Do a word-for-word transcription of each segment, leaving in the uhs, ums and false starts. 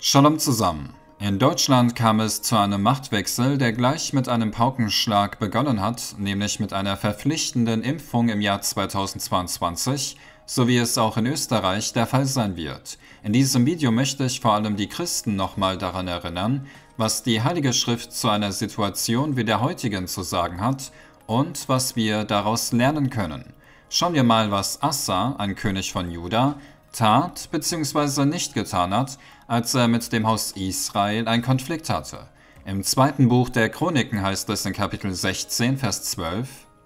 Shalom zusammen. In Deutschland kam es zu einem Machtwechsel, der gleich mit einem Paukenschlag begonnen hat, nämlich mit einer verpflichtenden Impfung im Jahr zweitausendzweiundzwanzig, so wie es auch in Österreich der Fall sein wird. In diesem Video möchte ich vor allem die Christen nochmal daran erinnern, was die Heilige Schrift zu einer Situation wie der heutigen zu sagen hat und was wir daraus lernen können. Schauen wir mal, was Assa, ein König von Juda, tat bzw. nicht getan hat, als er mit dem Haus Israel einen Konflikt hatte. Im zweiten Buch der Chroniken heißt es in Kapitel sechzehn, Vers zwölf: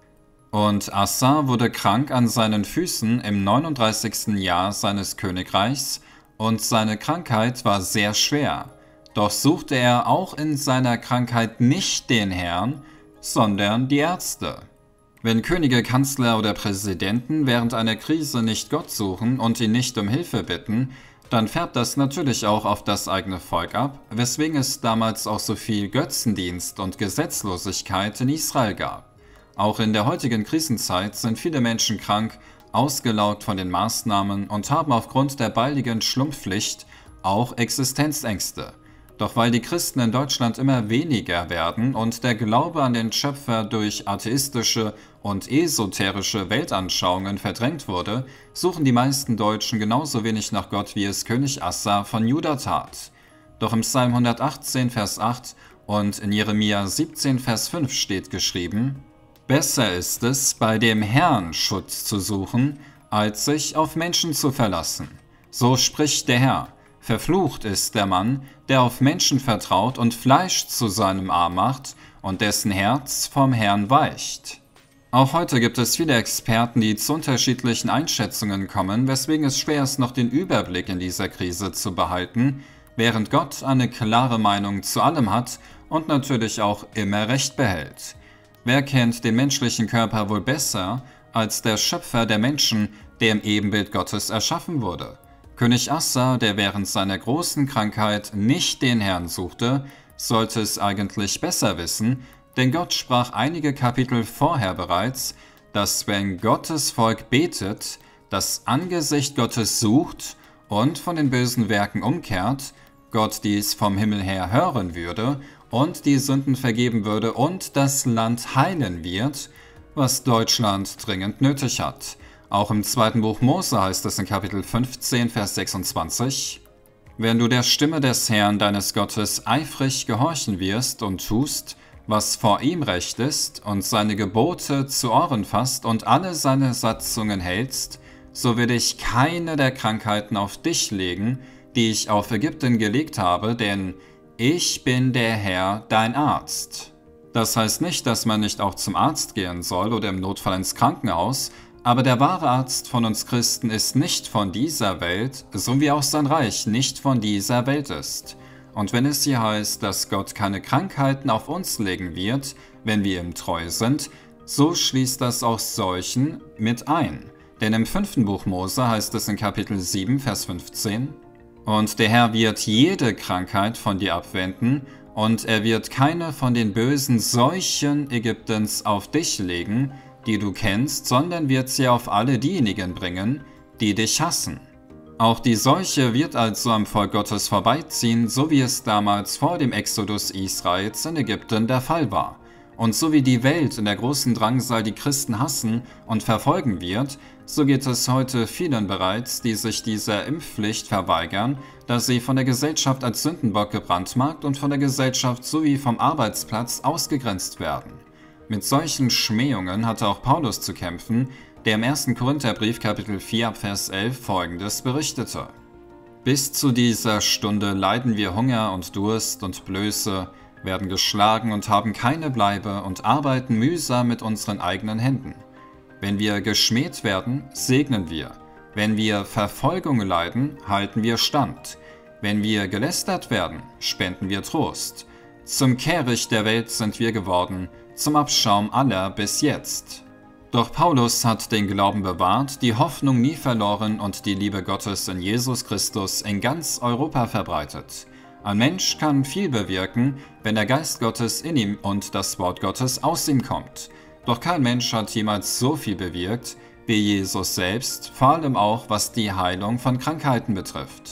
Und Assa wurde krank an seinen Füßen im neununddreißigsten Jahr seines Königreichs, und seine Krankheit war sehr schwer. Doch suchte er auch in seiner Krankheit nicht den Herrn, sondern die Ärzte. Wenn Könige, Kanzler oder Präsidenten während einer Krise nicht Gott suchen und ihn nicht um Hilfe bitten, dann färbt das natürlich auch auf das eigene Volk ab, weswegen es damals auch so viel Götzendienst und Gesetzlosigkeit in Israel gab. Auch in der heutigen Krisenzeit sind viele Menschen krank, ausgelaugt von den Maßnahmen und haben aufgrund der baldigen Schlumpfpflicht auch Existenzängste. Doch weil die Christen in Deutschland immer weniger werden und der Glaube an den Schöpfer durch atheistische und esoterische Weltanschauungen verdrängt wurde, suchen die meisten Deutschen genauso wenig nach Gott, wie es König Assa von Juda tat. Doch im Psalm hundertachtzehn, Vers acht und in Jeremia siebzehn, Vers fünf steht geschrieben: Besser ist es, bei dem Herrn Schutz zu suchen, als sich auf Menschen zu verlassen. So spricht der Herr: Verflucht ist der Mann, der auf Menschen vertraut und Fleisch zu seinem Arm macht und dessen Herz vom Herrn weicht. Auch heute gibt es viele Experten, die zu unterschiedlichen Einschätzungen kommen, weswegen es schwer ist, noch den Überblick in dieser Krise zu behalten, während Gott eine klare Meinung zu allem hat und natürlich auch immer Recht behält. Wer kennt den menschlichen Körper wohl besser als der Schöpfer der Menschen, der im Ebenbild Gottes erschaffen wurde? König Assa, der während seiner großen Krankheit nicht den Herrn suchte, sollte es eigentlich besser wissen, denn Gott sprach einige Kapitel vorher bereits, dass wenn Gottes Volk betet, das Angesicht Gottes sucht und von den bösen Werken umkehrt, Gott dies vom Himmel her hören würde und die Sünden vergeben würde und das Land heilen wird, was Deutschland dringend nötig hat. Auch im zweiten Buch Mose heißt es in Kapitel fünfzehn, Vers sechsundzwanzig: Wenn du der Stimme des Herrn deines Gottes eifrig gehorchen wirst und tust, was vor ihm recht ist, und seine Gebote zu Ohren fasst und alle seine Satzungen hältst, so will ich keine der Krankheiten auf dich legen, die ich auf Ägypten gelegt habe, denn ich bin der Herr, dein Arzt. Das heißt nicht, dass man nicht auch zum Arzt gehen soll oder im Notfall ins Krankenhaus, aber der wahre Arzt von uns Christen ist nicht von dieser Welt, so wie auch sein Reich nicht von dieser Welt ist. Und wenn es hier heißt, dass Gott keine Krankheiten auf uns legen wird, wenn wir ihm treu sind, so schließt das auch solchen mit ein. Denn im fünften Buch Mose heißt es in Kapitel sieben, Vers fünfzehn: Und der Herr wird jede Krankheit von dir abwenden, und er wird keine von den bösen Seuchen Ägyptens auf dich legen, die du kennst, sondern wird sie auf alle diejenigen bringen, die dich hassen. Auch die Seuche wird also am Volk Gottes vorbeiziehen, so wie es damals vor dem Exodus Israels in Ägypten der Fall war. Und so wie die Welt in der großen Drangsal die Christen hassen und verfolgen wird, so geht es heute vielen bereits, die sich dieser Impfpflicht verweigern, da sie von der Gesellschaft als Sündenbock gebrandmarkt und von der Gesellschaft sowie vom Arbeitsplatz ausgegrenzt werden. Mit solchen Schmähungen hatte auch Paulus zu kämpfen, der im ersten Korintherbrief Kapitel vier, Vers elf folgendes berichtete: Bis zu dieser Stunde leiden wir Hunger und Durst und Blöße, werden geschlagen und haben keine Bleibe und arbeiten mühsam mit unseren eigenen Händen. Wenn wir geschmäht werden, segnen wir. Wenn wir Verfolgung leiden, halten wir stand. Wenn wir gelästert werden, spenden wir Trost. Zum Kehricht der Welt sind wir geworden, zum Abschaum aller bis jetzt. Doch Paulus hat den Glauben bewahrt, die Hoffnung nie verloren und die Liebe Gottes in Jesus Christus in ganz Europa verbreitet. Ein Mensch kann viel bewirken, wenn der Geist Gottes in ihm und das Wort Gottes aus ihm kommt. Doch kein Mensch hat jemals so viel bewirkt wie Jesus selbst, vor allem auch was die Heilung von Krankheiten betrifft.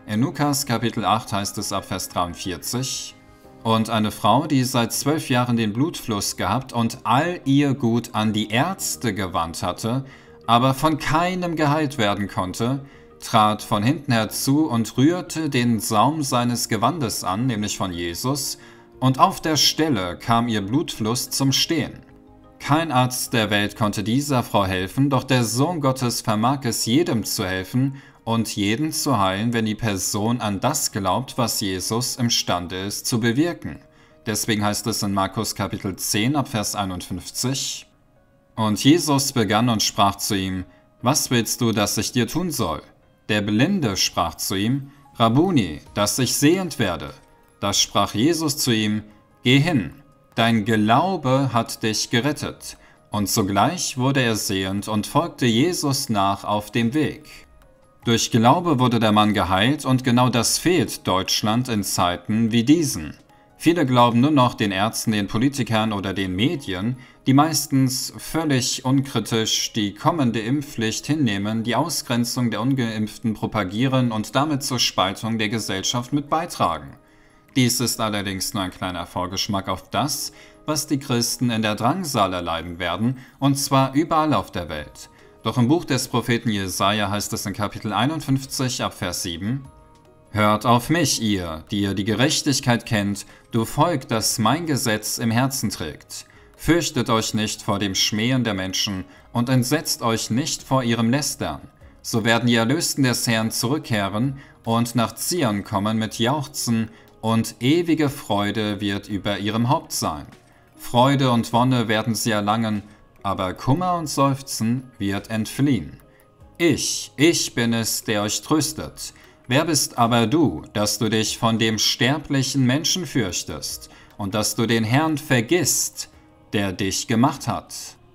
In Lukas Kapitel acht heißt es ab Vers dreiundvierzig: Und eine Frau, die seit zwölf Jahren den Blutfluss gehabt und all ihr Gut an die Ärzte gewandt hatte, aber von keinem geheilt werden konnte, trat von hinten herzu und rührte den Saum seines Gewandes an, nämlich von Jesus, und auf der Stelle kam ihr Blutfluss zum Stehen. Kein Arzt der Welt konnte dieser Frau helfen, doch der Sohn Gottes vermag es jedem zu helfen und jeden zu heilen, wenn die Person an das glaubt, was Jesus imstande ist zu bewirken. Deswegen heißt es in Markus Kapitel zehn ab Vers einundfünfzig: Und Jesus begann und sprach zu ihm: Was willst du, dass ich dir tun soll? Der Blinde sprach zu ihm: Rabbuni, dass ich sehend werde. Da sprach Jesus zu ihm: Geh hin, dein Glaube hat dich gerettet. Und sogleich wurde er sehend und folgte Jesus nach auf dem Weg. Durch Glaube wurde der Mann geheilt, und genau das fehlt Deutschland in Zeiten wie diesen. Viele glauben nur noch den Ärzten, den Politikern oder den Medien, die meistens völlig unkritisch die kommende Impfpflicht hinnehmen, die Ausgrenzung der Ungeimpften propagieren und damit zur Spaltung der Gesellschaft mit beitragen. Dies ist allerdings nur ein kleiner Vorgeschmack auf das, was die Christen in der Drangsal erleiden werden, und zwar überall auf der Welt. Doch im Buch des Propheten Jesaja heißt es in Kapitel einundfünfzig ab Vers sieben: Hört auf mich, ihr, die ihr die Gerechtigkeit kennt, du Volk, das mein Gesetz im Herzen trägt. Fürchtet euch nicht vor dem Schmähen der Menschen und entsetzt euch nicht vor ihrem Lästern. So werden die Erlösten des Herrn zurückkehren und nach Zion kommen mit Jauchzen, und ewige Freude wird über ihrem Haupt sein. Freude und Wonne werden sie erlangen, aber Kummer und Seufzen wird entfliehen. Ich, ich bin es, der euch tröstet. Wer bist aber du, dass du dich von dem sterblichen Menschen fürchtest und dass du den Herrn vergisst, der dich gemacht hat?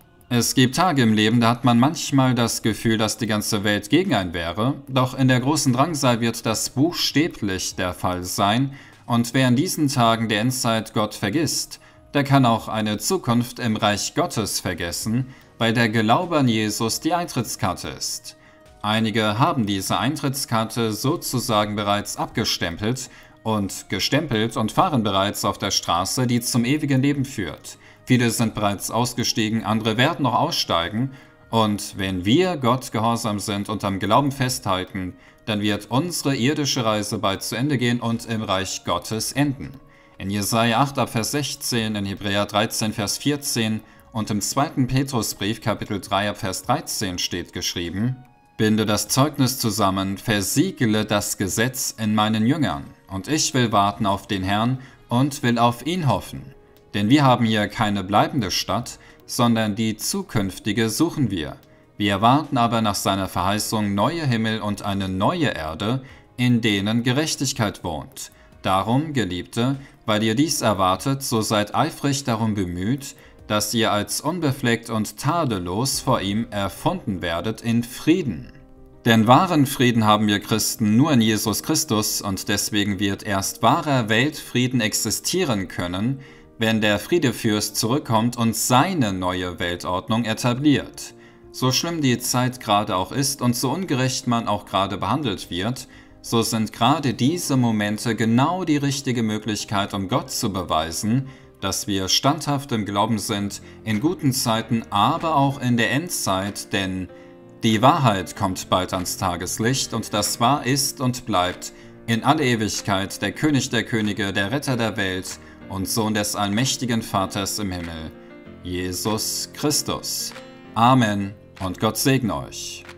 Es gibt Tage im Leben, da hat man manchmal das Gefühl, dass die ganze Welt gegen einen wäre, doch in der großen Drangsal wird das buchstäblich der Fall sein, und wer in diesen Tagen der Endzeit Gott vergisst, der kann auch eine Zukunft im Reich Gottes vergessen, weil der Glaube an Jesus die Eintrittskarte ist. Einige haben diese Eintrittskarte sozusagen bereits abgestempelt und gestempelt und fahren bereits auf der Straße, die zum ewigen Leben führt. Viele sind bereits ausgestiegen, andere werden noch aussteigen, und wenn wir Gott gehorsam sind und am Glauben festhalten, dann wird unsere irdische Reise bald zu Ende gehen und im Reich Gottes enden. In Jesaja acht ab Vers sechzehn, in Hebräer dreizehn Vers vierzehn und im zweiten Petrusbrief Kapitel drei ab Vers dreizehn steht geschrieben: Binde das Zeugnis zusammen, versiegle das Gesetz in meinen Jüngern, und ich will warten auf den Herrn und will auf ihn hoffen. Denn wir haben hier keine bleibende Stadt, sondern die zukünftige suchen wir. Wir erwarten aber nach seiner Verheißung neue Himmel und eine neue Erde, in denen Gerechtigkeit wohnt. Darum, Geliebte, weil ihr dies erwartet, so seid eifrig darum bemüht, dass ihr als unbefleckt und tadellos vor ihm erfunden werdet in Frieden. Denn wahren Frieden haben wir Christen nur in Jesus Christus, und deswegen wird erst wahrer Weltfrieden existieren können, wenn der Friedefürst zurückkommt und seine neue Weltordnung etabliert. So schlimm die Zeit gerade auch ist und so ungerecht man auch gerade behandelt wird, so sind gerade diese Momente genau die richtige Möglichkeit, um Gott zu beweisen, dass wir standhaft im Glauben sind, in guten Zeiten, aber auch in der Endzeit, denn die Wahrheit kommt bald ans Tageslicht, und das wahr ist und bleibt in alle Ewigkeit der König der Könige, der Retter der Welt und Sohn des allmächtigen Vaters im Himmel, Jesus Christus. Amen und Gott segne euch.